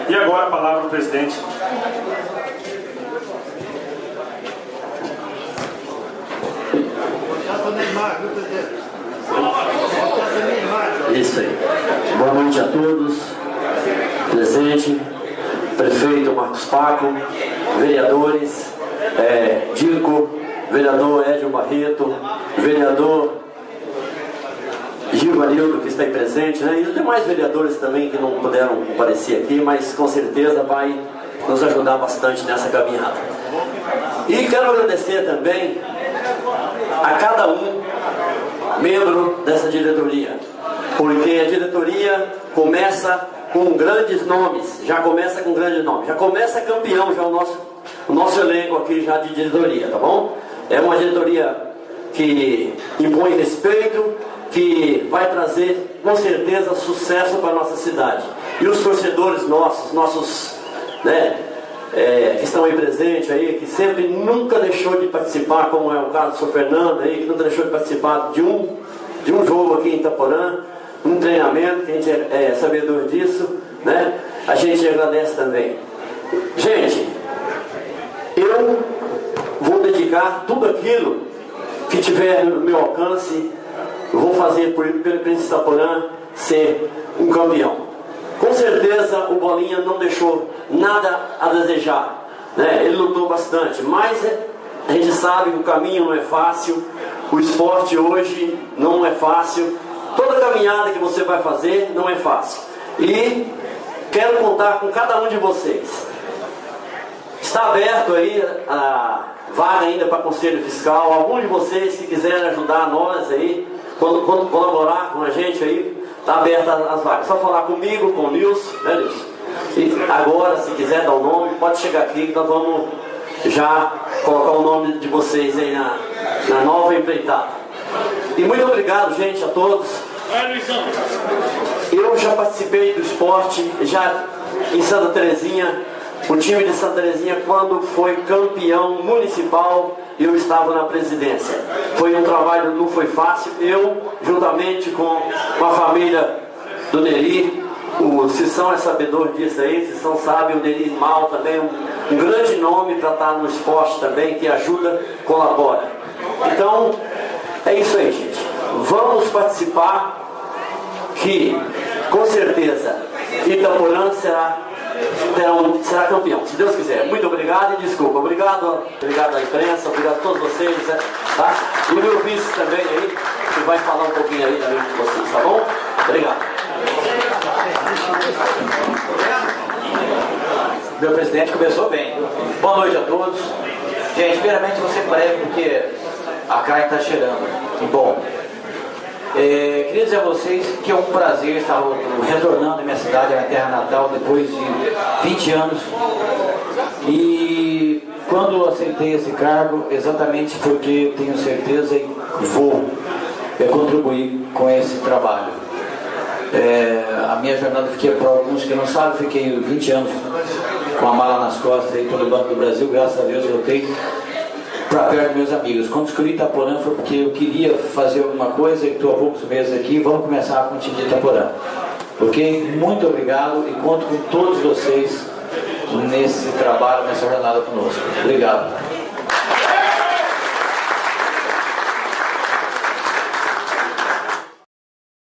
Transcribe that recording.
E agora a palavra ao presidente. Isso aí. Boa noite a todos. Presente, prefeito Marcos Paco, vereadores, Dico, vereador Edio Barreto, vereador Gilvanildo, que está aí presente, né? E os demais vereadores também que não puderam comparecer aqui, mas com certeza vai nos ajudar bastante nessa caminhada. E quero agradecer também a cada um membro dessa diretoria, porque a diretoria começa com grandes nomes, já começa campeão já o nosso elenco aqui já de diretoria, tá bom? É uma diretoria que impõe respeito, que vai trazer com certeza sucesso para a nossa cidade. E os torcedores nossos, né, que estão aí presentes aí, que sempre nunca deixou de participar, como é o caso do Sr. Fernando aí, que nunca deixou de participar de um jogo aqui em Itaporã, um treinamento, que a gente é sabedor disso, né? A gente agradece também. Gente, eu vou dedicar tudo aquilo que tiver no meu alcance, eu vou fazer pelo Príncipe de Itaporã ser um campeão. Com certeza o Bolinha não deixou nada a desejar, né? Ele lutou bastante, mas a gente sabe que o caminho não é fácil, o esporte hoje não é fácil, toda caminhada que você vai fazer não é fácil. E quero contar com cada um de vocês. Está aberto aí a vaga ainda para Conselho Fiscal. Algum de vocês que quiserem ajudar nós aí, quando colaborar com a gente aí, está aberta as vagas. Só falar comigo, com o Nilson, né, Nilson? E agora, se quiser dar o nome, pode chegar aqui que nós vamos já colocar o nome de vocês aí na nova empreitada. E muito obrigado, gente, a todos. Eu já participei do esporte, já em Santa Terezinha, o time de Santa Terezinha, quando foi campeão municipal, eu estava na presidência. Foi um trabalho, não foi fácil. Eu, juntamente com a família do Neri, o Cissão é sabedor disso aí, Cissão sabe, o Neri Mal também, um grande nome para estar no esporte também, que ajuda, colabora. Então, é isso aí, gente. Vamos participar, que com certeza Itaporã será campeão, se Deus quiser. Muito obrigado e desculpa. Obrigado à imprensa, obrigado a todos vocês, tá? E o meu vice também aí, que vai falar um pouquinho aí também com vocês, tá bom? Obrigado. Meu presidente começou bem. Boa noite a todos. Gente, primeiramente você breve, porque a carne está cheirando. Bom, queria dizer a vocês que é um prazer estar retornando à minha cidade, à minha terra natal, depois de 20 anos. E quando eu aceitei esse cargo, exatamente porque tenho certeza e vou contribuir com esse trabalho. A minha jornada, para alguns que não sabem, fiquei 20 anos com a mala nas costas aí pelo Banco do Brasil, graças a Deus voltei para perto dos meus amigos. Quando escolhi Itaporã foi porque eu queria fazer alguma coisa e estou há poucos meses aqui, vamos começar com o time de Itaporã. Ok? Muito obrigado e conto com todos vocês nesse trabalho, nessa jornada conosco. Obrigado.